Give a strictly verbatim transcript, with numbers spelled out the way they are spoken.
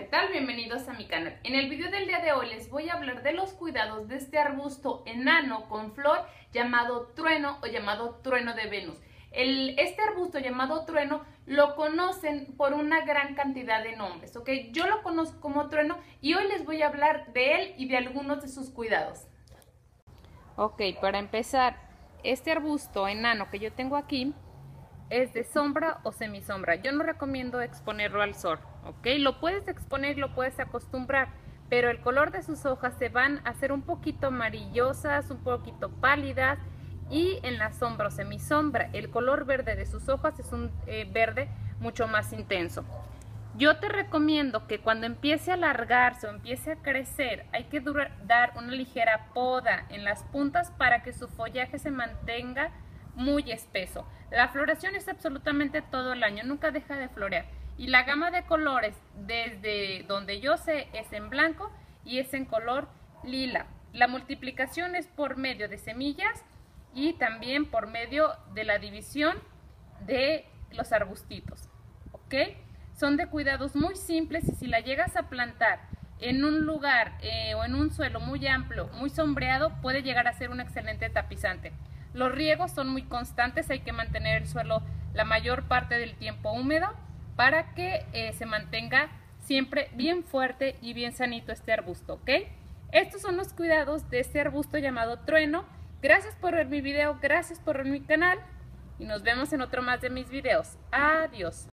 tal? Bienvenidos a mi canal. En el video del día de hoy les voy a hablar de los cuidados de este arbusto enano con flor llamado trueno o llamado trueno de Venus. El, este arbusto llamado trueno lo conocen por una gran cantidad de nombres, ¿ok? Yo lo conozco como trueno y hoy les voy a hablar de él y de algunos de sus cuidados. Ok, para empezar, este arbusto enano que yo tengo aquí es de sombra o semisombra. Yo no recomiendo exponerlo al sol, ¿ok? Lo puedes exponer, lo puedes acostumbrar, pero el color de sus hojas se van a hacer un poquito amarillosas, un poquito pálidas, y en la sombra o semisombra el color verde de sus hojas es un eh, verde mucho más intenso. Yo te recomiendo que cuando empiece a alargarse o empiece a crecer, hay que durar, dar una ligera poda en las puntas para que su follaje se mantenga muy espeso. La floración es absolutamente todo el año, nunca deja de florear. Y la gama de colores, desde donde yo sé, es en blanco y es en color lila. La multiplicación es por medio de semillas y también por medio de la división de los arbustitos, ¿ok? Son de cuidados muy simples y si la llegas a plantar en un lugar eh, o en un suelo muy amplio, muy sombreado, puede llegar a ser un excelente tapizante. Los riegos son muy constantes, hay que mantener el suelo la mayor parte del tiempo húmedo para que eh, se mantenga siempre bien fuerte y bien sanito este arbusto, ¿ok? Estos son los cuidados de este arbusto llamado trueno. Gracias por ver mi video, gracias por ver mi canal y nos vemos en otro más de mis videos. Adiós.